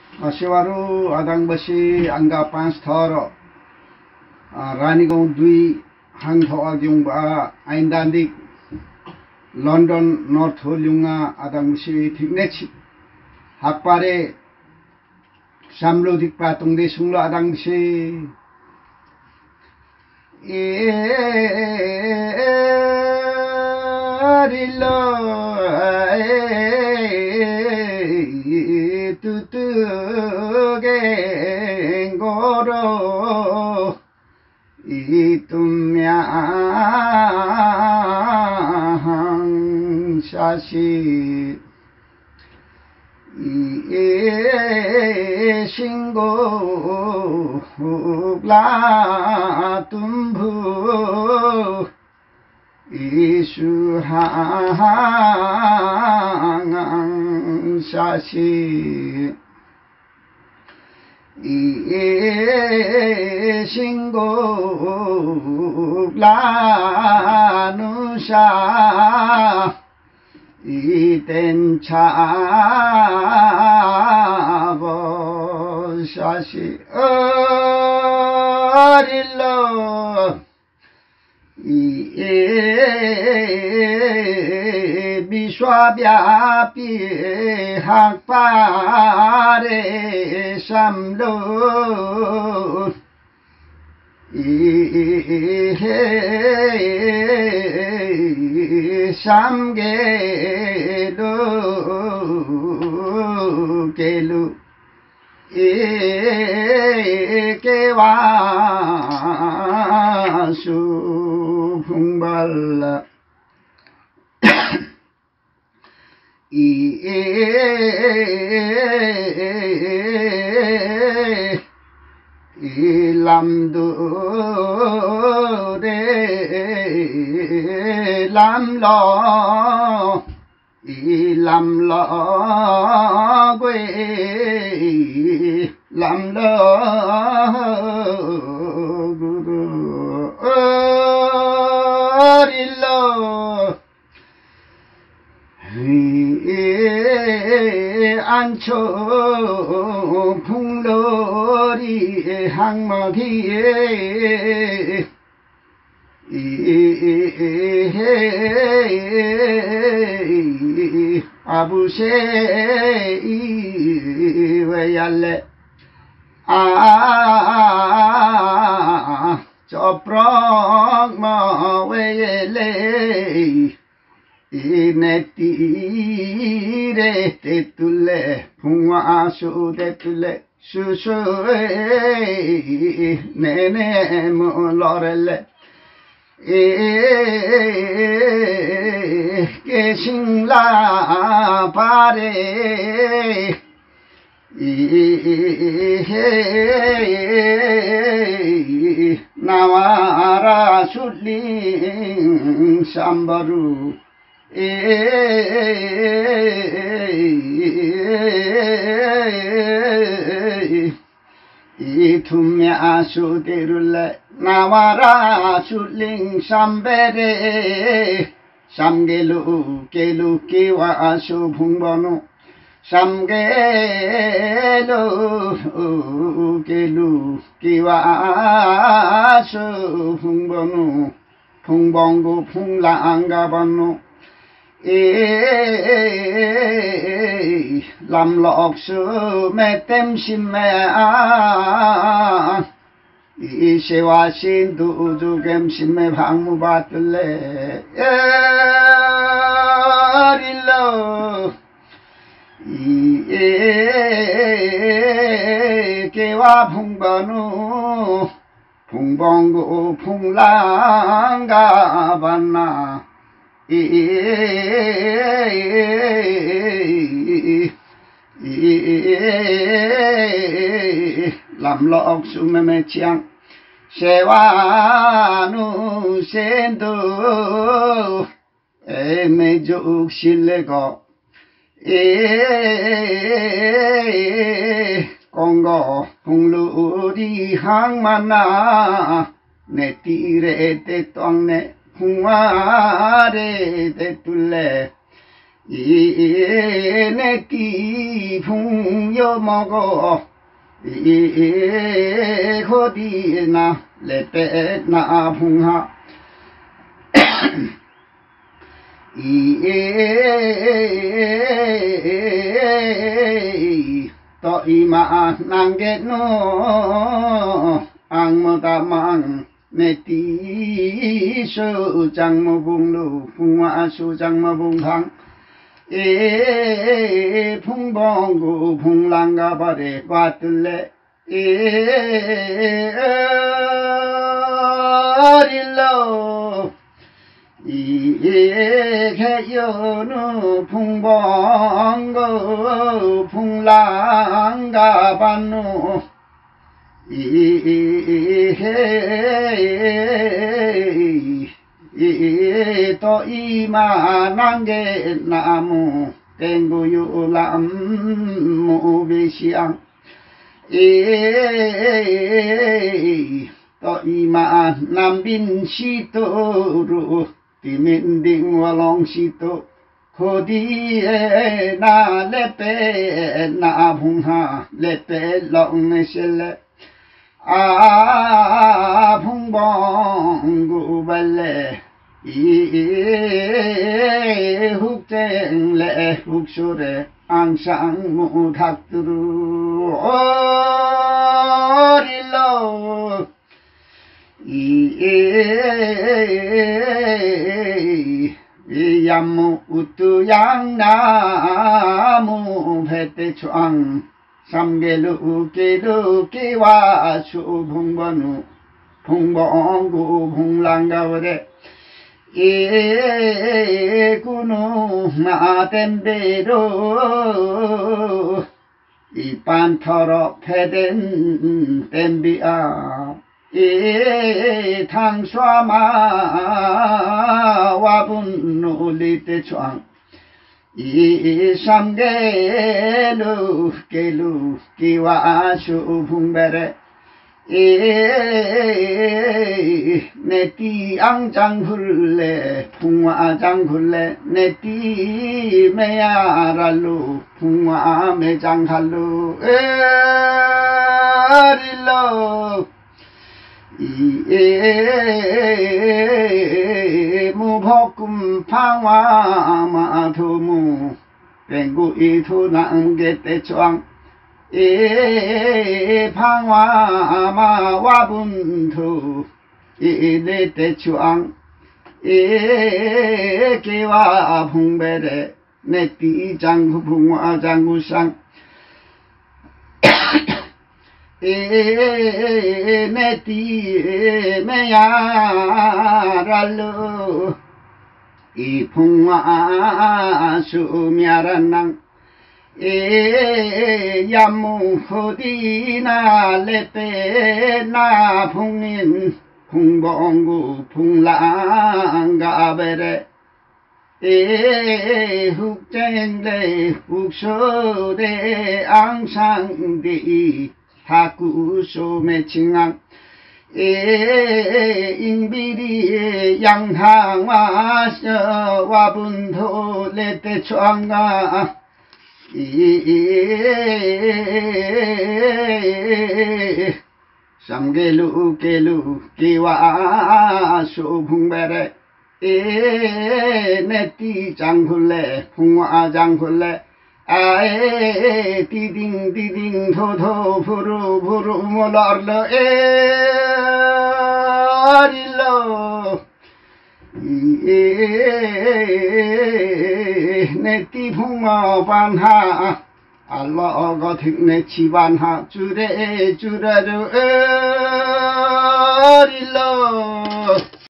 सेवारो आदांबसी आंगा 5 थर रानीगांव 2 हांथवा गिउंबा आइंदांदिक लंडन नॉर्थ होलिंगा आदांबसी थिकनेछि हाकपारे सामलोदिक पातुंगदे सुंगलो आदांबसी रिलो तुतुगेंगोरो इतुम्याहं शासी शिंगो ग्लातुम्भु 이수항 사시 이신고 라누샤 이텐차버샤시 어릴로 비슈아비아피 학파레 삼로 삼게루 게루 에케와수 풍발라 이람두레 람러 이람러괴 람러구루 어릴러 안초 풍로리 항마기에 아부세 이웨얄레 저프랑마웨레 이네티레 테툴레 풍화수 테툴레 수수에 네네 물러렐레 계신라 바레 나와라 술링 삼바루 이투미아수 데룰레 나와라 술링 삼베레 삼게루 게루 끼와수 풍번우 삼게루 게루 끼와수 풍번우 풍번구 풍랑가번우 람럭수 메템심메아 이세와신 두주겜심메 방무바틀레 릴로 이에게와 풍번우 풍번구 풍랑가반나 람럭 수메메치앙 세와누 센도 에메죽 실레거 공고 풍루리 항만나 네티레 때똥네 풍화레 데툴레 내띠 풍여 먹어 어디나 레빼나 풍하 또 이마 난게노 앙모다망 내띠 수장모붕루 풍화 수장모붕항 풍봉구 풍랑가바레 과뜰레 어릴로 개연우 풍봉구 풍랑가반누 또 이만한게 나무 땡구유람무 비시앙 또 이만 남빈시도루 디민딩월롱시도 코디에 나 레페 나 봉하 레페 롱네실레 아 풍봉구발레 훅쟁레 훅쇼레 앙상무닥두루 어릴로 이얌무 우뚜양나무 배때추앙 삼계루 깨루 깨와 수붕번우 풍봉구 풍랑가버레 구누 마댐베로 이빤터러 패덴 댐비아 탕수아마 와분누 리떼추앙 삼계루 깨루 끼와 수붕베레 내띠 앙장굴레 풍화장굴레 내띠 메야랄루 풍화매장할루 에릴로 무복금 방화마두무 뱅구이투남게떼추앙 방화마 와분투 내떼추앙 개와 풍베레 내띠장구 풍화장구상 내띠 메야랄루 이 풍화 수미아란낭 얌무 어디나 레빼나 풍린 풍봉구 풍랑가베레 훅쟁레 훅소대 앙상디 하구소매칭앙 인비리 양항와서 와분도 레떼추앙가 삼계루 깨루 끼와 수풍베레 내띠 장굴레 풍화장굴레 아에 디딩 디딩 도도 부루 부루 몰라르러 에릴로 내띠 풍화 반하 알라가 득내 집안하 주레 주라르 에릴로